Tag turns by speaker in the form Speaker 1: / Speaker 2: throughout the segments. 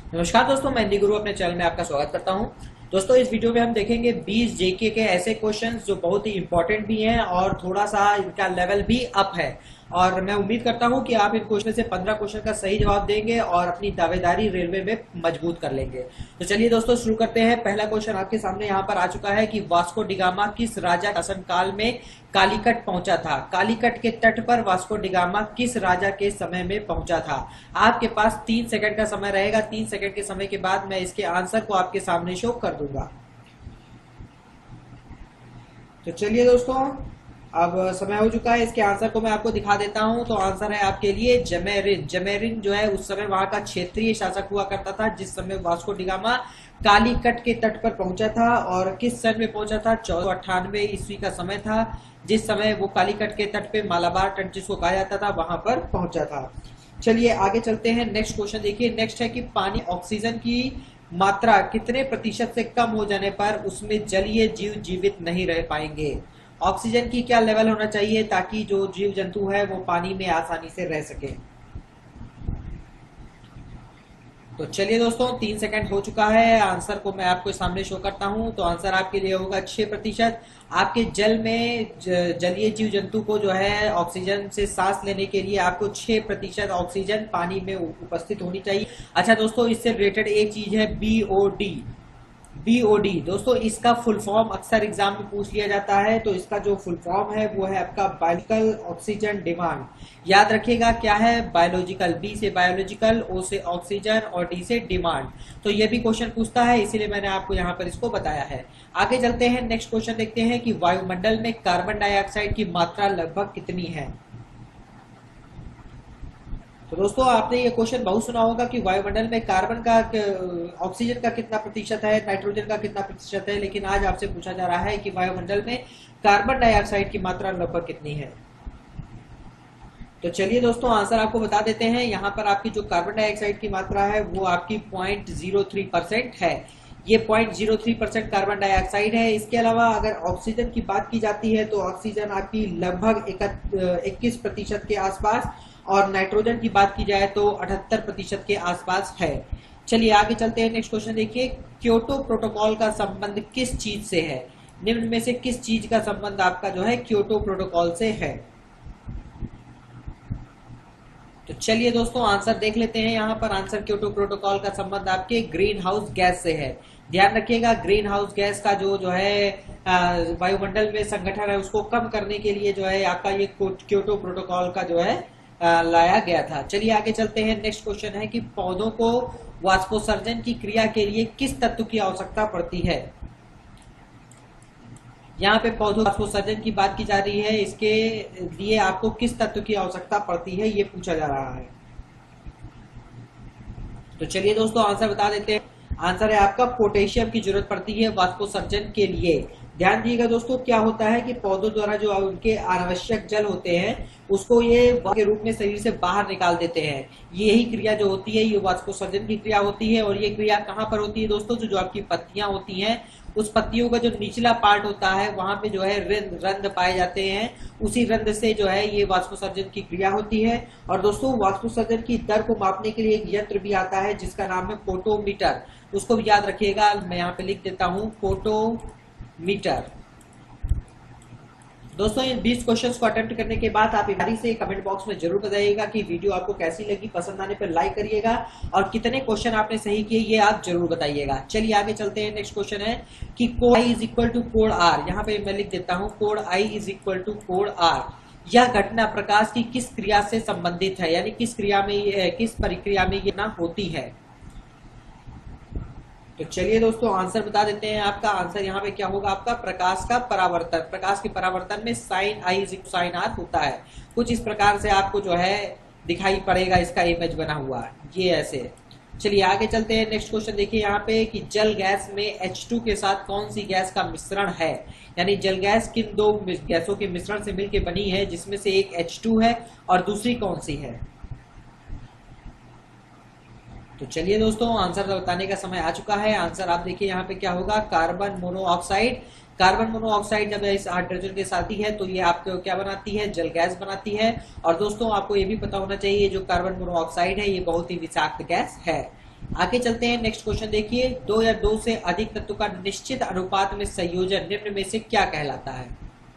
Speaker 1: नमस्कार दोस्तों, मैं हिंदी गुरु अपने चैनल में आपका स्वागत करता हूं। दोस्तों, इस वीडियो में हम देखेंगे 20 जेके के ऐसे क्वेश्चंस जो बहुत ही इंपॉर्टेंट भी हैं और थोड़ा सा इनका लेवल भी अप है। और मैं उम्मीद करता हूं कि आप इन क्वेश्चन से 15 क्वेश्चन का सही जवाब देंगे और अपनी दावेदारी रेलवे में मजबूत कर लेंगे। तो चलिए दोस्तों शुरू करते हैं। पहला क्वेश्चन आपके सामने यहाँ पर आ चुका है कि वास्को डिगामा किस राजा शासन काल में कालीकट पहुंचा था। कालीकट के तट पर वास्को डिगामा किस राजा के समय में पहुंचा था। आपके पास 3 सेकंड का समय रहेगा। 3 सेकंड के समय के बाद मैं इसके आंसर को आपके सामने शो कर दूंगा। तो चलिए दोस्तों, अब समय हो चुका है। इसके आंसर को मैं आपको दिखा देता हूं। तो आंसर है आपके लिए जमेरिन। जमेरिन जो है उस समय वहां का क्षेत्रीय शासक हुआ करता था, जिस समय वास्को डिगामा कालीकट के तट पर पहुंचा था। और किस सन में पहुंचा था? 1498 ईस्वी का समय था, जिस समय वो कालीकट के तट पे मालाबार तट जिसको कहा जाता था वहां पर पहुंचा था। चलिए आगे चलते हैं। नेक्स्ट क्वेश्चन देखिए। नेक्स्ट है कि पानी ऑक्सीजन की मात्रा कितने प्रतिशत से कम हो जाने पर उसमें जलीय जीव जीवित नहीं रह पाएंगे। ऑक्सीजन की क्या लेवल होना चाहिए ताकि जो जीव जंतु है वो पानी में आसानी से रह सके। तो चलिए दोस्तों, 3 सेकंड हो चुका है। आंसर को मैं आपको सामने शो करता हूं। तो आंसर आपके लिए होगा 6%। आपके जल में जलीय जीव जंतु को जो है ऑक्सीजन से सांस लेने के लिए आपको 6% ऑक्सीजन पानी में उपस्थित होनी चाहिए। अच्छा दोस्तों, इससे रिलेटेड एक चीज है बीओडी। बीओडी दोस्तों, इसका फुल फॉर्म अक्सर एग्जाम में पूछ लिया जाता है। तो इसका जो फुल फॉर्म है वो है आपका बायोलॉजिकल ऑक्सीजन डिमांड। याद रखिएगा क्या है? बायोलॉजिकल। बी से बायोलॉजिकल, ओ से ऑक्सीजन और डी से डिमांड। तो ये भी क्वेश्चन पूछता है, इसीलिए मैंने आपको यहाँ पर इसको बताया है। आगे चलते हैं। नेक्स्ट क्वेश्चन देखते हैं कि वायुमंडल में कार्बन डाइऑक्साइड की मात्रा लगभग कितनी है। तो दोस्तों, आपने ये क्वेश्चन बहुत सुना होगा कि वायुमंडल में कार्बन का ऑक्सीजन का कितना प्रतिशत है, नाइट्रोजन का कितना प्रतिशत है। लेकिन आज आपसे पूछा जा रहा है कि वायुमंडल में कार्बन डाइऑक्साइड की मात्रा लगभग कितनी है। तो चलिए दोस्तों, आंसर आपको बता देते हैं। यहाँ पर आपकी जो कार्बन डाइऑक्साइड की मात्रा है वो आपकी 0.03% है। ये 0.03% कार्बन डाइऑक्साइड है। इसके अलावा अगर ऑक्सीजन की बात की जाती है तो ऑक्सीजन आपकी लगभग 21% के आसपास, और नाइट्रोजन की बात की जाए तो 78% के आसपास है। चलिए आगे चलते हैं। नेक्स्ट क्वेश्चन देखिए। क्योटो प्रोटोकॉल का संबंध किस चीज से है? निम्न में से किस चीज का संबंध आपका जो है क्योटो प्रोटोकॉल से है? तो चलिए दोस्तों, आंसर देख लेते हैं। यहाँ पर आंसर क्योटो प्रोटोकॉल का संबंध आपके ग्रीन हाउस गैस से है। ध्यान रखिएगा, ग्रीन हाउस गैस का जो है वायुमंडल में संगठन है उसको कम करने के लिए जो है आपका ये क्योटो प्रोटोकॉल का जो है लाया गया था। चलिए आगे चलते हैं। नेक्स्ट क्वेश्चन है कि पौधों को वाष्पोत्सर्जन की क्रिया के लिए किस तत्व की आवश्यकता पड़ती है। यहाँ पे पौधों वाष्पोत्सर्जन की बात की जा रही है, इसके लिए आपको किस तत्व की आवश्यकता पड़ती है ये पूछा जा रहा है। तो चलिए दोस्तों, आंसर बता देते हैं। आंसर है आपका पोटेशियम की जरूरत पड़ती है वाष्पोत्सर्जन के लिए। ध्यान दीजिएगा दोस्तों, क्या होता है कि पौधों द्वारा जो उनके अनावश्यक जल होते हैं उसको ये के रूप में शरीर से बाहर निकाल देते हैं। यही क्रिया जो होती है ये वाष्पोत्सर्जन की क्रिया होती है। और ये क्रिया कहाँ पर होती है दोस्तों? जो आपकी पत्तियां होती हैं, उस पत्तियों का जो निचला पार्ट होता है वहां पे जो है रंध्र पाए जाते हैं। उसी रंध्र से जो है ये वाष्पोत्सर्जन की क्रिया होती है। और दोस्तों, वाष्पोत्सर्जन की दर को मापने के लिए एक यंत्र भी आता है जिसका नाम है फोटोमीटर। उसको भी याद रखिएगा, मैं यहाँ पे लिख देता हूँ फोटोमीटर। दोस्तों, इन 20 क्वेश्चंस को अटेम्प्ट करने के बाद आप ईमानदारी से कमेंट बॉक्स में जरूर बताइएगा कि वीडियो आपको कैसी लगी। पसंद आने पर लाइक करिएगा और कितने क्वेश्चन आपने सही किए ये आप जरूर बताइएगा। चलिए आगे चलते हैं। नेक्स्ट क्वेश्चन है कि code I is equal to code R. यहाँ पे मैं लिख देता हूँ code I is equal to code R. यह घटना प्रकाश की किस क्रिया से संबंधित है, यानी किस प्रक्रिया में ये ना होती है। तो चलिए दोस्तों, आंसर बता देते हैं। आपका आंसर यहाँ पे क्या होगा? आपका प्रकाश का परावर्तन। प्रकाश के परावर्तन में sine I is sine R होता है। कुछ इस प्रकार से आपको जो है दिखाई पड़ेगा, इसका इमेज बना हुआ ये ऐसे। चलिए आगे चलते हैं। नेक्स्ट क्वेश्चन देखिए यहाँ पे कि जल गैस में H2 के साथ कौन सी गैस का मिश्रण है। यानी जल गैस किन दो गैसों के मिश्रण से मिलकर बनी है, जिसमें से एक H2 है और दूसरी कौन सी है। तो चलिए दोस्तों, आंसर बताने का समय आ चुका है। आंसर आप देखिए यहाँ पे क्या होगा? Carbon monoxide. कार्बन मोनोऑक्साइड जब इस हाइड्रोजन के साथ ही है तो ये आपको क्या बनाती है? जल गैस बनाती है। और दोस्तों, आपको ये भी पता होना चाहिए जो कार्बन मोनोऑक्साइड है ये बहुत ही विषाक्त गैस है। आगे चलते हैं, नेक्स्ट क्वेश्चन देखिए, दो या दो से अधिक तत्व का निश्चित अनुपात में संयोजन निम्न में से क्या कहलाता है?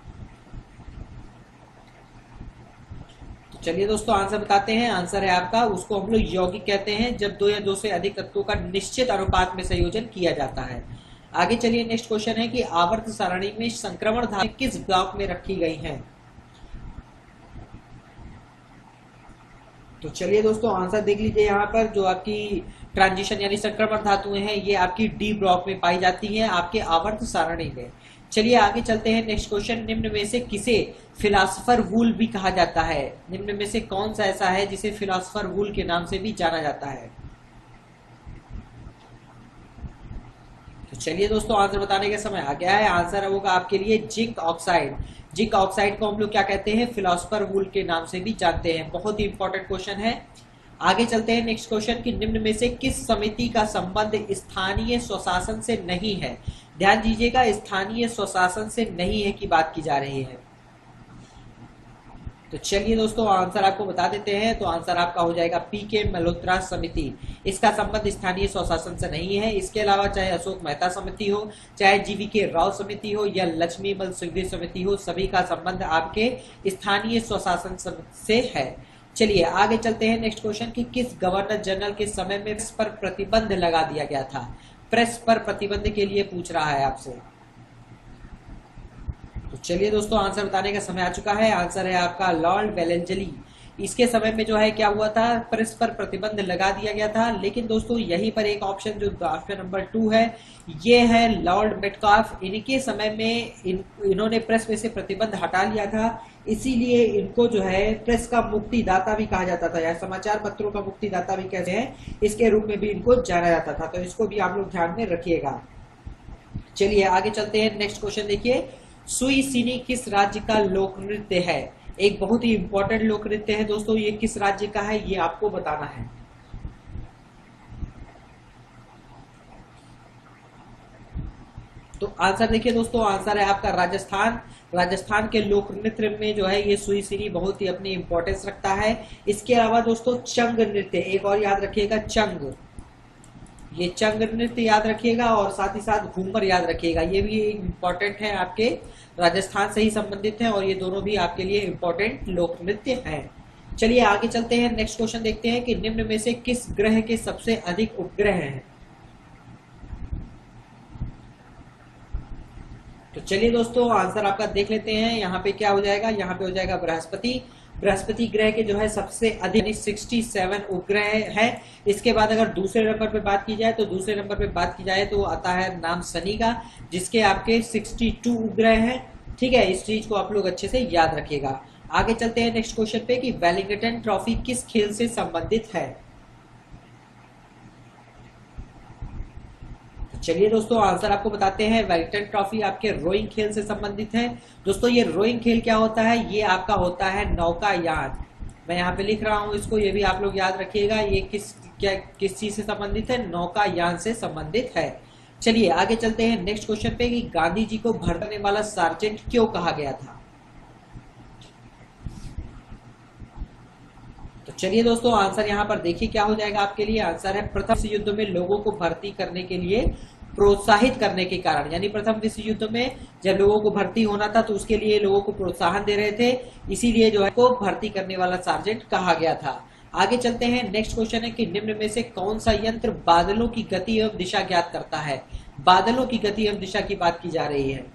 Speaker 1: तो चलिए दोस्तों आंसर बताते हैं। आंसर है आपका, उसको हम लोग यौगिक कहते हैं जब दो या दो से अधिक तत्वों का निश्चित अनुपात में संयोजन किया जाता है। आगे चलिए, नेक्स्ट क्वेश्चन है कि आवर्त सारणी में संक्रमण धारा किस ब्लॉक में रखी गई है? तो चलिए दोस्तों आंसर देख लीजिए, यहाँ पर जो आपकी ट्रांजिशन यानी संक्रमण धातुएं हैं ये आपकी डी ब्लॉक में पाई जाती हैं आपके आवर्त सारणी में। चलिए आगे चलते हैं, नेक्स्ट क्वेश्चन, निम्न में से किसे फिलासफर वूल भी कहा जाता है? निम्न में से कौन सा ऐसा है जिसे फिलासफर वूल के नाम से भी जाना जाता है? तो चलिए दोस्तों आंसर बताने का समय आ गया है। आंसर होगा आपके लिए जिंक ऑक्साइड। जिंक ऑक्साइड को हम लोग क्या कहते हैं? फिलासफर वूल के नाम से भी जानते हैं। बहुत ही इंपॉर्टेंट क्वेश्चन है। आगे चलते हैं, नेक्स्ट क्वेश्चन की निम्न में से किस समिति का संबंध स्थानीय स्वशासन से नहीं है? ध्यान दीजिएगा, स्थानीय स्वशासन से नहीं है की बात की जा रही है। तो चलिए दोस्तों आंसर आपको बता देते हैं। तो आंसर आपका हो जाएगा पीके मल्होत्रा समिति। इसका संबंध स्थानीय स्वशासन से नहीं है। इसके अलावा चाहे अशोक मेहता समिति हो, चाहे जीवीके राव समिति हो या लक्ष्मीमल सिंघवी समिति हो, सभी का संबंध आपके स्थानीय स्वशासन से है। चलिए आगे चलते हैं, नेक्स्ट क्वेश्चन की किस गवर्नर जनरल के समय में प्रेस पर प्रतिबंध लगा दिया गया था? प्रेस पर प्रतिबंध के लिए पूछ रहा है आपसे। तो चलिए दोस्तों आंसर बताने का समय आ चुका है। आंसर है आपका लॉर्ड वेलेंजली। इसके समय में जो है क्या हुआ था? प्रेस पर प्रतिबंध लगा दिया गया था। लेकिन दोस्तों यहीं पर एक ऑप्शन जो ऑप्शन नंबर 2 है, ये है लॉर्ड मेटकाफ। इनके समय में इन्होंने प्रेस में से प्रतिबंध हटा लिया था, इसीलिए इनको जो है प्रेस का मुक्तिदाता भी कहा जाता था या समाचार पत्रों का मुक्तिदाता भी कहते हैं, इसके रूप में भी इनको जाना जाता था। तो इसको भी आप लोग ध्यान में रखिएगा। चलिए आगे चलते हैं, नेक्स्ट क्वेश्चन देखिए, सुई सिनी किस राज्य का लोक नृत्य है? एक बहुत ही इंपॉर्टेंट लोक नृत्य है दोस्तों। ये किस राज्य का है ये आपको बताना है। तो आंसर देखिए दोस्तों, आंसर है आपका राजस्थान। राजस्थान के लोक नृत्य में जो है ये सुई सिनी बहुत ही अपनी इंपॉर्टेंस रखता है। इसके अलावा दोस्तों चंग नृत्य, एक और याद रखिएगा, चंग, ये चंग नृत्य याद रखिएगा और साथ ही साथ घूमर याद रखिएगा। ये भी इंपॉर्टेंट है, आपके राजस्थान से ही संबंधित है और ये दोनों भी आपके लिए इंपॉर्टेंट लोक नृत्य हैं। चलिए आगे चलते हैं, नेक्स्ट क्वेश्चन देखते हैं कि निम्न में से किस ग्रह के सबसे अधिक उपग्रह हैं? तो चलिए दोस्तों आंसर आपका देख लेते हैं। यहाँ पे क्या हो जाएगा? यहाँ पे हो जाएगा बृहस्पति। बृहस्पति ग्रह के जो है सबसे अधिक 67 उपग्रह है। इसके बाद अगर दूसरे नंबर पे बात की जाए, तो दूसरे नंबर पे बात की जाए तो आता है नाम शनि का, जिसके आपके 62 उपग्रह हैं। ठीक है, इस चीज को आप लोग अच्छे से याद रखिएगा। आगे चलते हैं नेक्स्ट क्वेश्चन पे कि वेलिंगटन ट्रॉफी किस खेल से संबंधित है? चलिए दोस्तों आंसर आपको बताते हैं। वेलिंगटन ट्रॉफी आपके रोइंग खेल से संबंधित है। दोस्तों ये रोइंग खेल क्या होता है? ये आपका होता है नौकायान। मैं यहाँ पे लिख रहा हूँ इसको, ये भी आप लोग याद रखिएगा। ये किस चीज से संबंधित है? नौकायान से संबंधित है। चलिए आगे चलते हैं नेक्स्ट क्वेश्चन पे कि गांधी जी को भरने वाला सार्जेंट क्यों कहा गया था? तो चलिए दोस्तों आंसर यहाँ पर देखिए क्या हो जाएगा आपके लिए। आंसर है प्रथम विश्व युद्ध में लोगों को भर्ती करने के लिए प्रोत्साहित करने के कारण। यानी प्रथम विश्व युद्ध में जब लोगों को भर्ती होना था तो उसके लिए लोगों को प्रोत्साहन दे रहे थे, इसीलिए जो है को भर्ती करने वाला सार्जेंट कहा गया था। आगे चलते हैं, नेक्स्ट क्वेश्चन है कि निम्न में से कौन सा यंत्र बादलों की गति एवं दिशा ज्ञात करता है? बादलों की गति एवं दिशा की बात की जा रही है।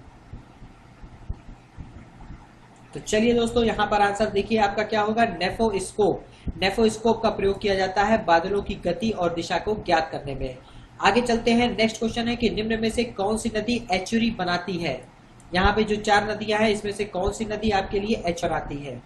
Speaker 1: तो चलिए दोस्तों यहाँ पर आंसर देखिए आपका क्या होगा, नेफोस्कोप। नेफोस्कोप का प्रयोग किया जाता है बादलों की गति और दिशा को ज्ञात करने में। आगे चलते हैं, नेक्स्ट क्वेश्चन है कि निम्न में से कौन सी नदी एचुरी बनाती है? यहाँ पे जो 4 नदियां हैं इसमें से कौन सी नदी आपके लिए एचुरी बनाती है?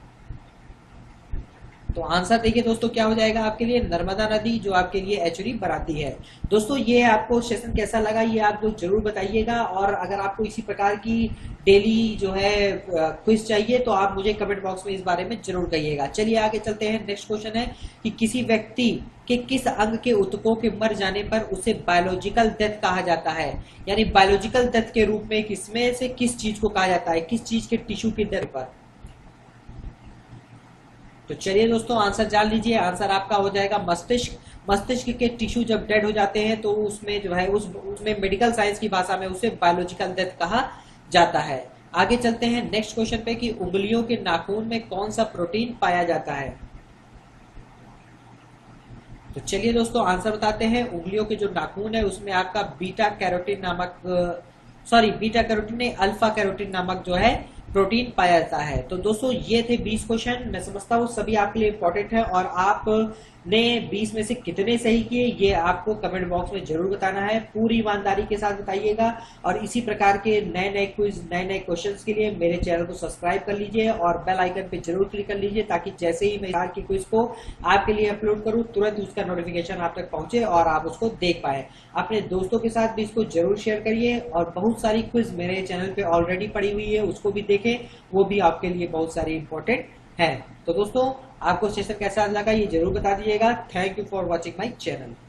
Speaker 1: तो आंसर देखिए दोस्तों क्या हो जाएगा आपके लिए, नर्मदा नदी जो आपके लिए एचुरी बनाती है। दोस्तों ये आपको सेशन कैसा लगा ये आप लोग जरूर बताइएगा, और अगर आपको इसी प्रकार की डेली जो है क्विज चाहिए तो आप मुझे कमेंट बॉक्स में इस बारे में जरूर कहिएगा। चलिए आगे चलते हैं, नेक्स्ट क्वेश्चन है कि किसी व्यक्ति के किस अंग के ऊतकों के मर जाने पर उसे बायोलॉजिकल डेथ कहा जाता है? यानी बायोलॉजिकल डेथ के रूप में किसमें से किस चीज को कहा जाता है, किस चीज के टिश्यू के डेथ पर? तो चलिए दोस्तों आंसर जान लीजिए। आंसर आपका हो जाएगा मस्तिष्क। मस्तिष्क के टिश्यू जब डेड हो जाते हैं तो उसमें जो है उसमें मेडिकल साइंस की भाषा में उसे बायोलॉजिकल डेथ कहा जाता है। आगे चलते हैं नेक्स्ट क्वेश्चन पे कि उंगलियों के नाखून में कौन सा प्रोटीन पाया जाता है। तो चलिए दोस्तों आंसर बताते हैं। उंगलियों के जो नाखून है उसमें आपका बीटा कैरोटीन नहीं, अल्फा कैरोटीन नामक जो है प्रोटीन पाया जाता है। तो दोस्तों ये थे 20 क्वेश्चन। मैं समझता हूँ सभी आपके लिए इंपॉर्टेंट है और आपने 20 में से कितने सही किए ये आपको कमेंट बॉक्स में जरूर बताना है। पूरी ईमानदारी के साथ बताइएगा और इसी प्रकार के नए नए क्विज, नए नए क्वेश्चंस के लिए मेरे चैनल को सब्सक्राइब कर लीजिए और बेल आइकन पे जरूर क्लिक कर लीजिए ताकि जैसे ही मैं की क्विज को आपके लिए अपलोड करूं तुरंत उसका नोटिफिकेशन आप तक पहुंचे और आप उसको देख पाए। अपने दोस्तों के साथ भी इसको जरूर शेयर करिए और बहुत सारी क्विज मेरे चैनल पे ऑलरेडी पड़ी हुई है, उसको भी देखें, वो भी आपके लिए बहुत सारी इंपॉर्टेंट है। तो दोस्तों आपको सेशन कैसा लगा ये जरूर बता दीजिएगा। Thank you for watching my channel.